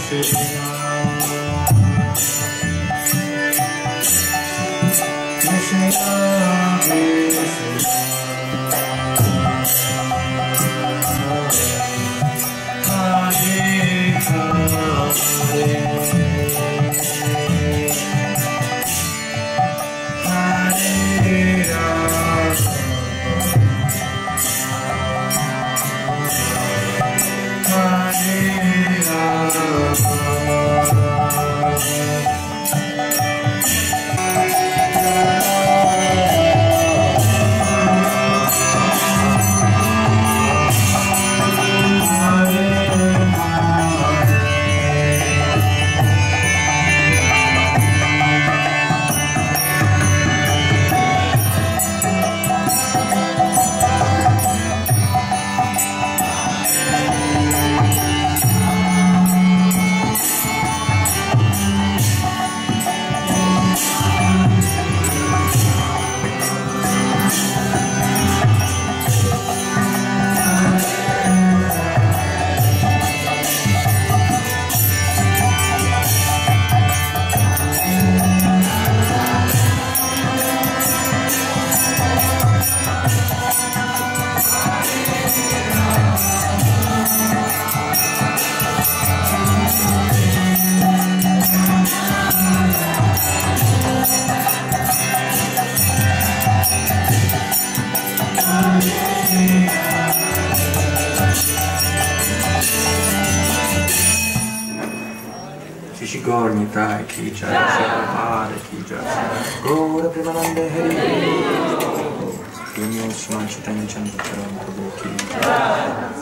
Gaur Nitai ki jai, Prabhupada ki jai, Gaura Premanande Hari, Gurmyo Sriman Chaitanya Chandra Prabhu ki jai.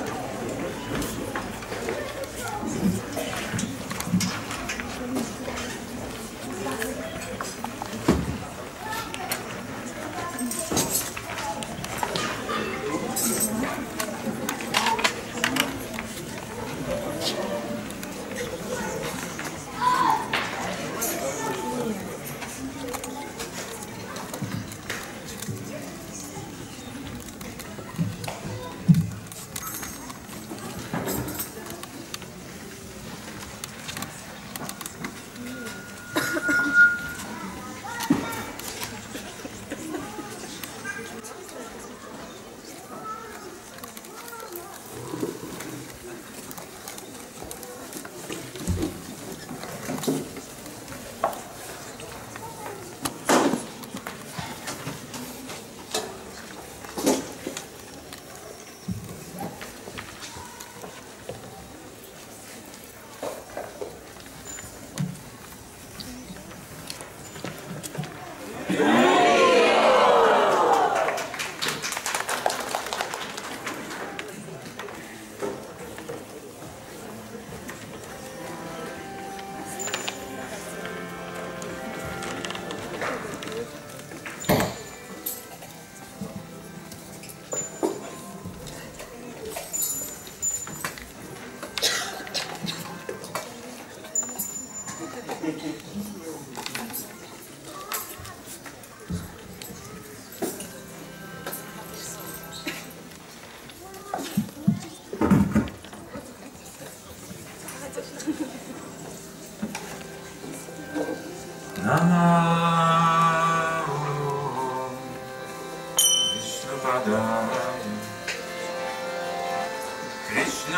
Krishna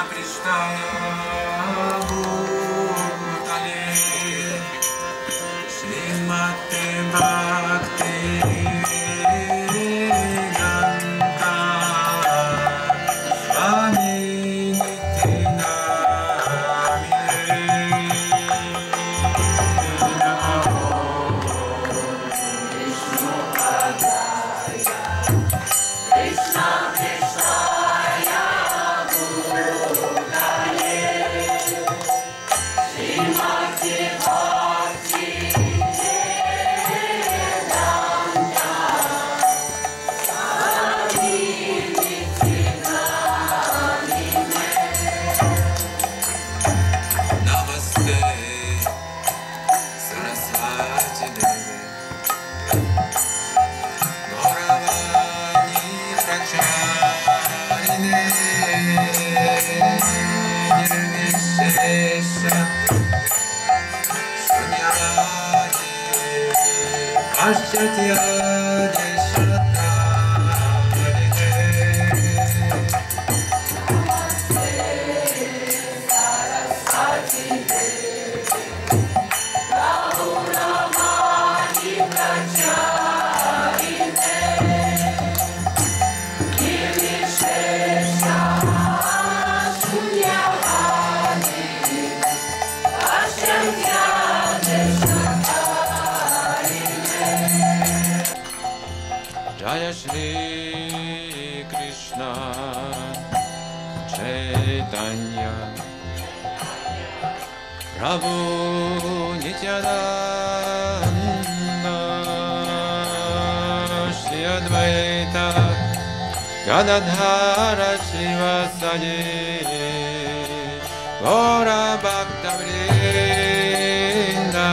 Pristaya Bhutale Srimate Bhakti Vedanta Swami Namaste Nirvishesha Sunyadi Paschatya Deshata Jaya Shri Krishna Chaitanya Prabhu Nityananda Shri Advaita Gadadhara Srivasadi Gaura Bhakta Vrinda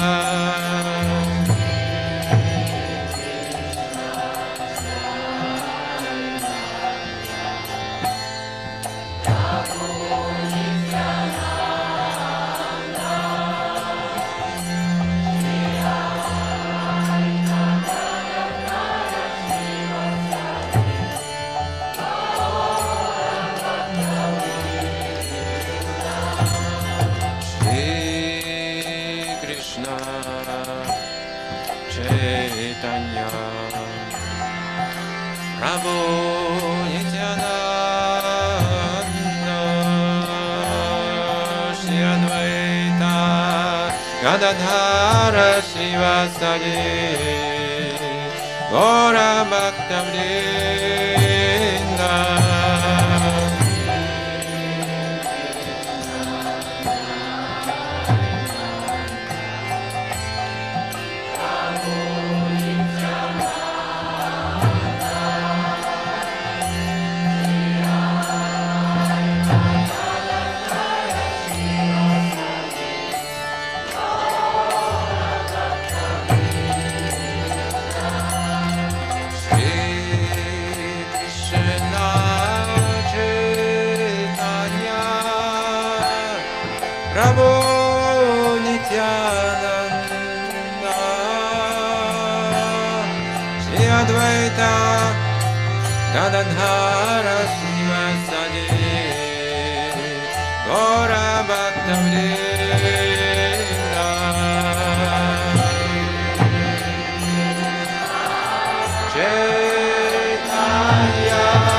Chaitanya Prabhu Nityananda Shri Advaita Gadadhara Srivasadi Gaura Bhakta Vrinda Prabhu Nityananda Shri Advaita Gadadhara Srivasadi Gaura Bhakta Vrinda Chaitanya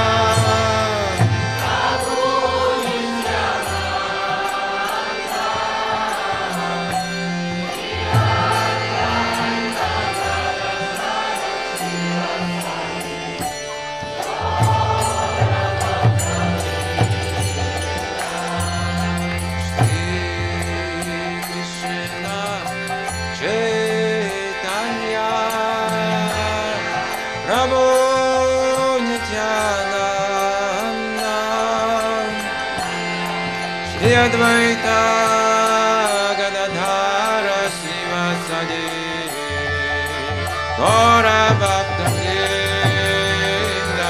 Prabhu Nityananda Shri Advaita Gadadhara Srivasadi Gaura Bhakta Vrinda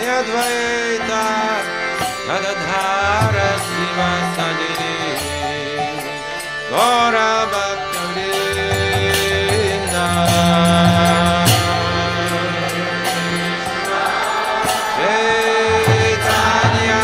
Advaita Gadadhara Sivasadi Gaura Bhakta-vrinda Chaitanya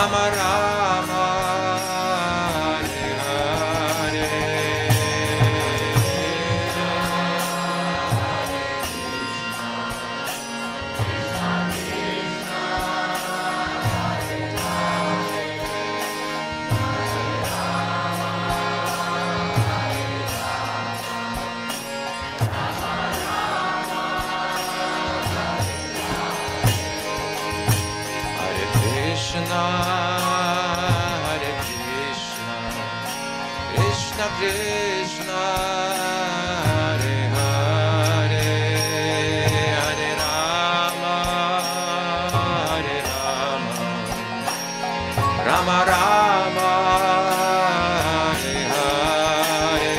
Rama Rama, Hare Hare. Krishna, Krishna Krishna, Hare Hare, Hare Rama, Rama Rama, Hare Hare.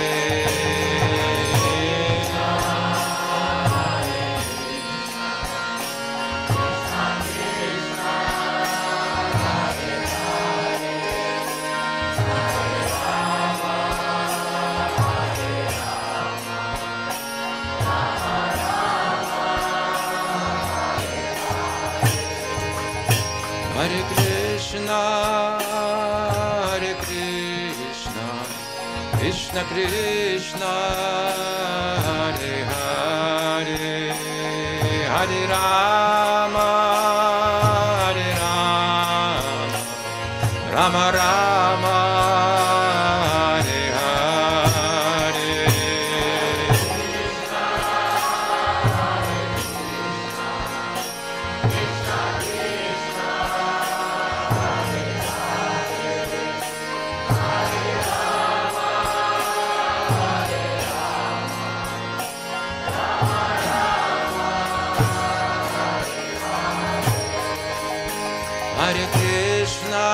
Hare Krishna, Krishna Krishna, Hare Hare, Hare Rama, Rama Rama, Hare Hare. Hare Krishna,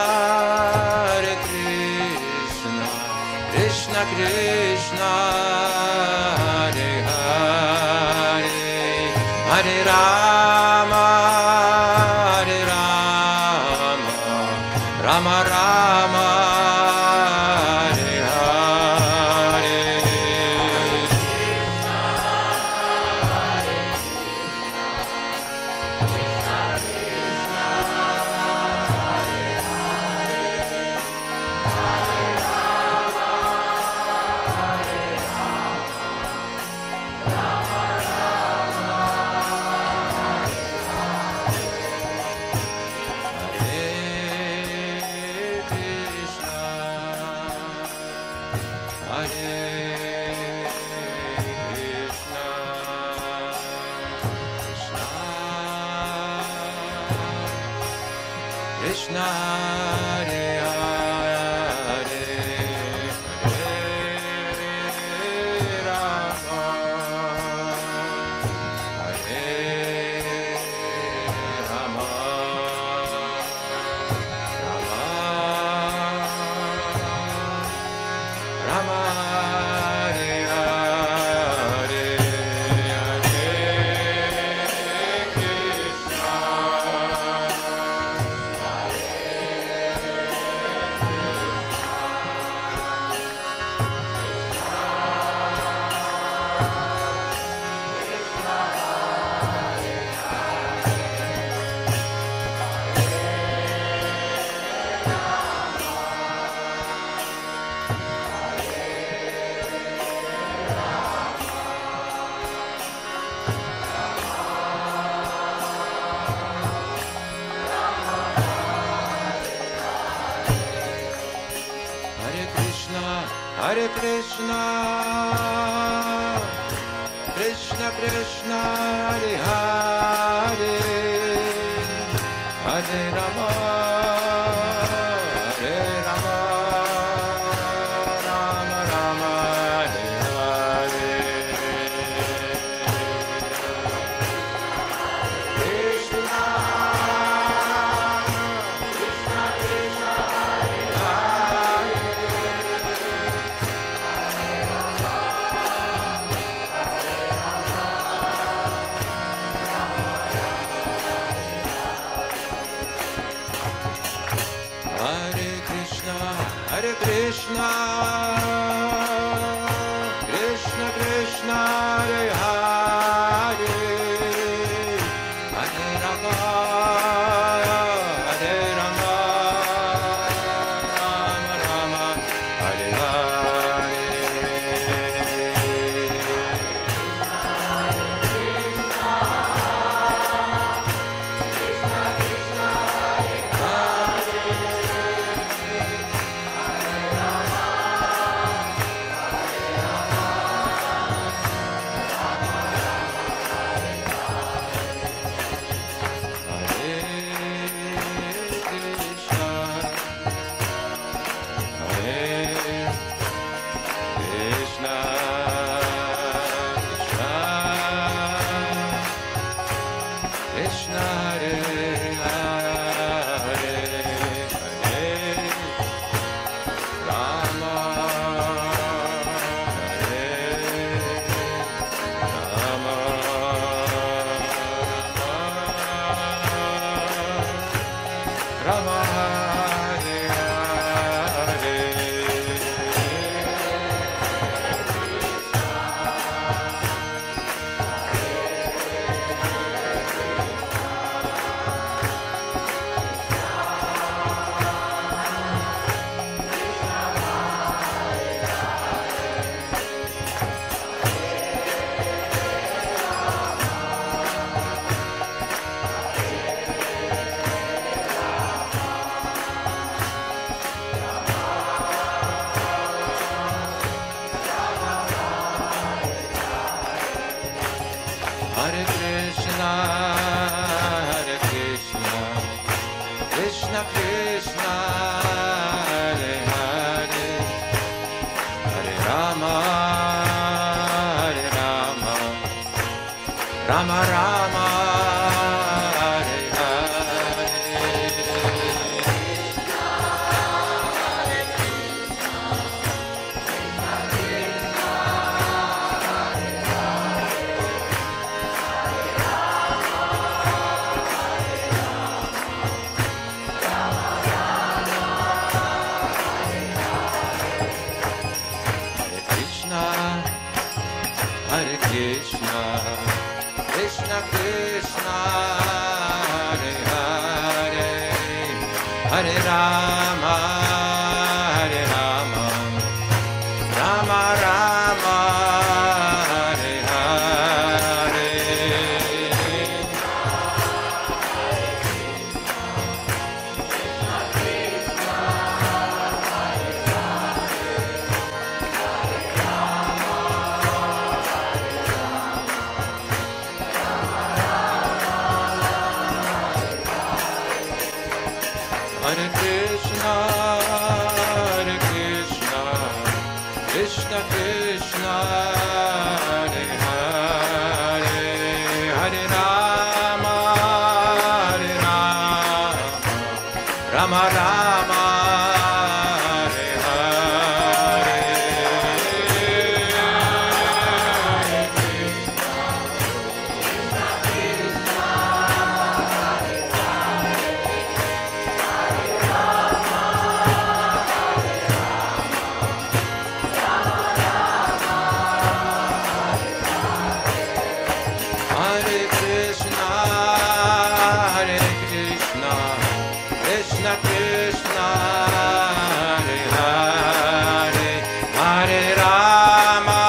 Krishna Krishna, Hare Hare, Hare Rama, Rama Rama, Hare Hare. Krishna, Hare Hare, Hare Rama, Hare Rama, Rama Hare Hare, Hare Krishna. Hare Krishna, Krishna Krishna, Hare Hare, Hare Rama, Rama Rama, Hare Hare. Krishna, Krishna Krishna, Hare Hare Krishna, Krishna Krishna, Hare Hare, Hare Rama, Hare Krishna, Krishna Krishna, Hare Hare, Hare Rama, Rama Rama, Hare Hare. Hare Krishna, Krishna Krishna, Hare Hare, Hare Rama, Rama Rama, Hare Hare. Hare Krishna, Krishna Krishna, Hare Hare, Hare Rama, Rama Rama, Hare Hare. Hare Krishna, Krishna Krishna, Hare Hare, Hare Rama,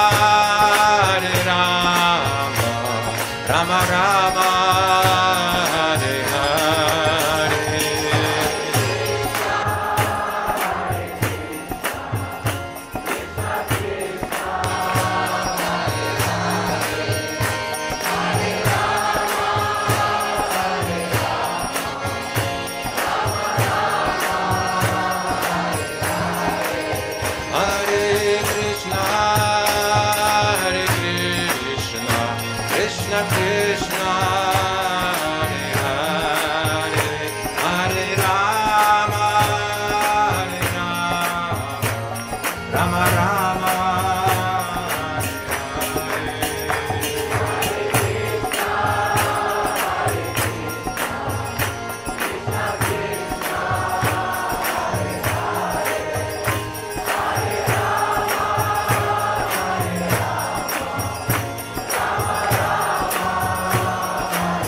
Rama Rama, Hare Hare. Hare Krishna, Krishna Krishna, Hare Hare, Hare Rama, Rama Rama, Hare Hare.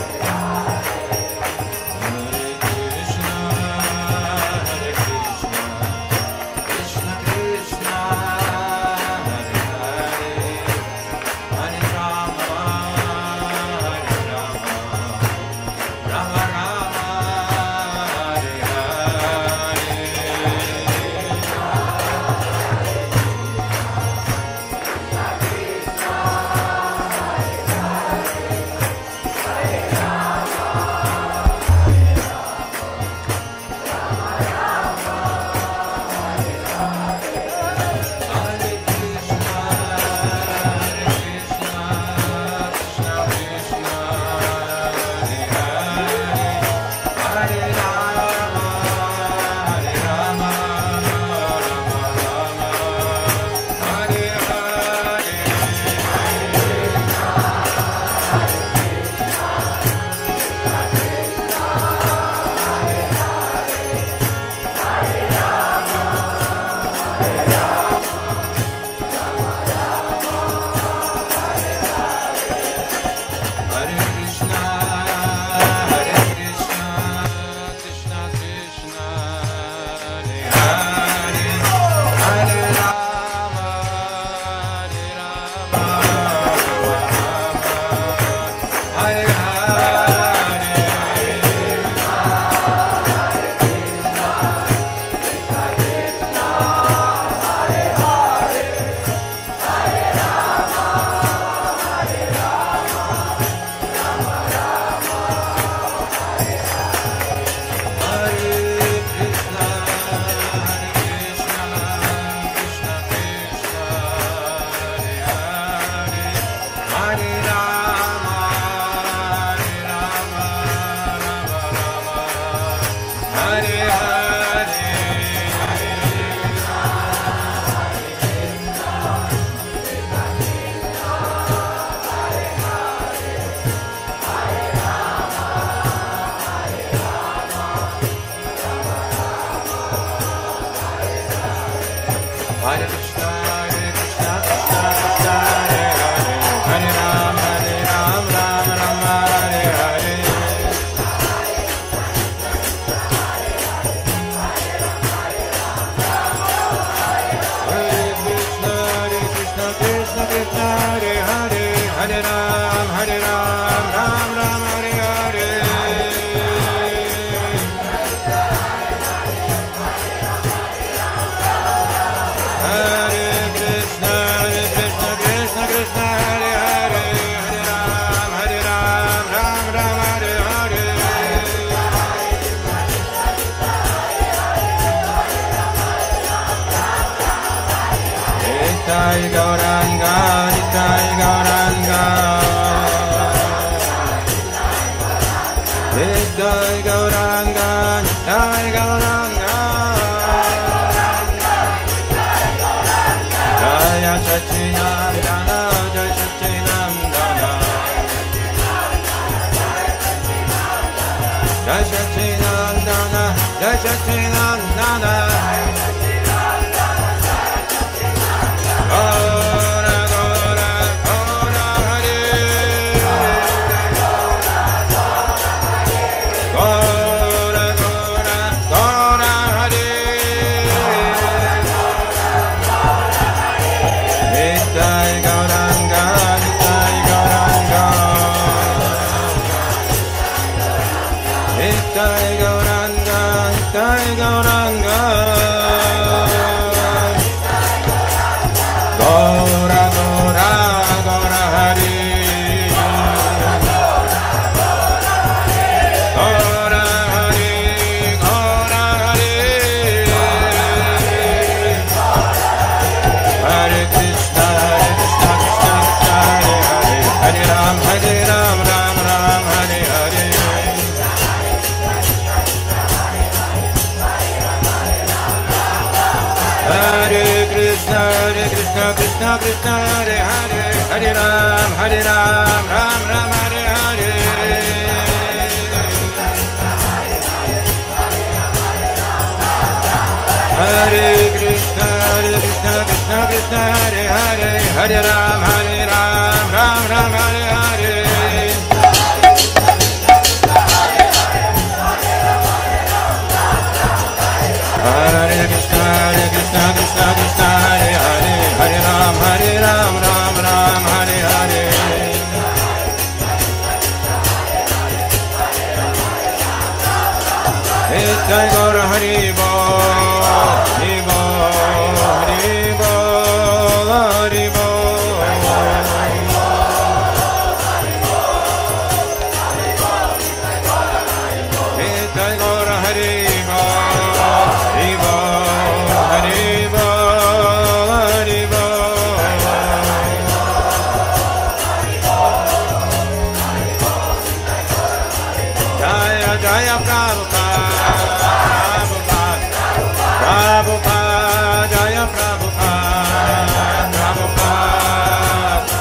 Hare Ram, Hare Ram, Ram Ram, Hare Hare. Hare Krishna, Krishna Krishna, Hare Hare, Hare Ram, Ram Ram, Hare Hare. Nitai Gauranga, Nitai Gauranga, Nitai Gauranga, Nitai Gauranga, Jaya Sachinandana, Jaya Sachinandana, Jaya Sachinandana, Jaya Sachinandana. Gaura, Gaura, Gaura, Hare. Gaura, Gaura, Gaura, Hare. Nitai Gauranga, Nitai Gauranga. Nitai Gauranga, Nitai Gauranga. Gaura, Gaura, Gaura, Hare. Gaura, Hare, Gaura, Hare. Hare Krishna, Krishna Krishna, Hare Hare. Hare Ram, Ram Ram, Hare Hare. Hare Krishna, Krishna Krishna, Hare Hare. Hare Ram, Ram Ram, Hare Hare. Hare Krishna, Krishna Krishna, Hare Hare. Hare Ram, Ram Ram, Hare Hare. Hare Krishna, Krishna Krishna, Hare Hare. Hare Ram, Ram Ram, Hare Hare. Nitai Gaur Hari Bol, Hari Bol, Hari Bol, Hari Bol. Nitai Gaur Hari Bol, Hari Bol, Hari Bol, Hari Bol. Jaya Jaya Prabhupada, Prabhupada, Jaya Prabhupada, Prabhupada.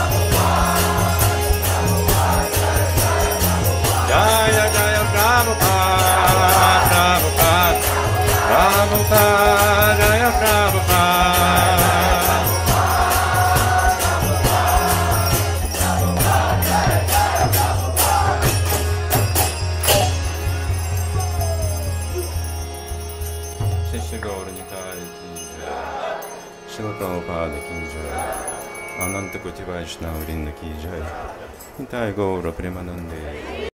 Jaya Jaya Prabhupada, Prabhupada, Prabhupada, Jaya Prabhupada. Shri Gaur Nitai ki jai, Srila Prabhupada ki jai, Ananta Koti Vaishnava Vrinda ki jai, Nitai Gaura Premanande.